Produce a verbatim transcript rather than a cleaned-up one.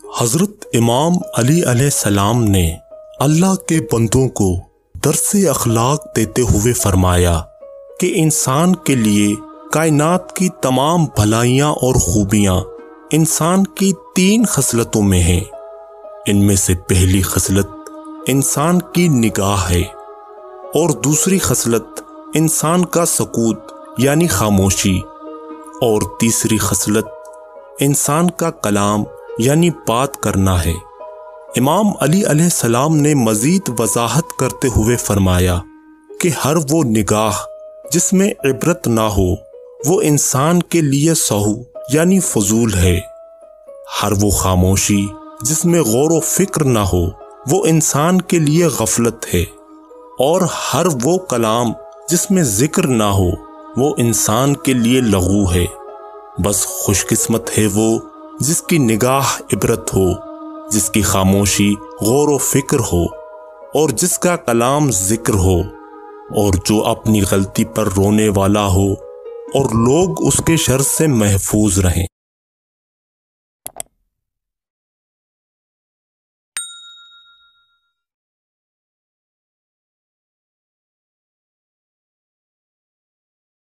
حضرت امام علی علیہ السلام نے اللہ کے بندوں کو درس اخلاق دیتے ہوئے فرمایا کہ انسان کے لیے کائنات کی تمام بھلائیاں اور خوبیاں انسان کی تین خصلتوں میں ہیں۔ ان میں سے پہلی خصلت انسان کی نگاہ ہے اور دوسری خصلت انسان کا سکوت یعنی خاموشی اور تیسری خصلت انسان کا کلام یعنی بات کرنا ہے۔ امام علی علیہ السلام نے مزید وضاحت کرتے ہوئے فرمایا کہ ہر وہ نگاہ جس میں عبرت نہ ہو وہ انسان کے لیے سہو یعنی فضول ہے۔ ہر وہ خاموشی جس میں غور و فکر نہ ہو وہ انسان کے لیے غفلت ہے، اور ہر وہ کلام جس میں ذکر نہ ہو وہ انسان کے لیے لغو ہے۔ بس خوش قسمت ہے وہ جس کی نگاہ عبرت ہو، جس کی خاموشی غور و فکر ہو اور جس کا کلام ذکر ہو، اور جو اپنی غلطی پر رونے والا ہو اور لوگ اس کے شر سے محفوظ رہیں۔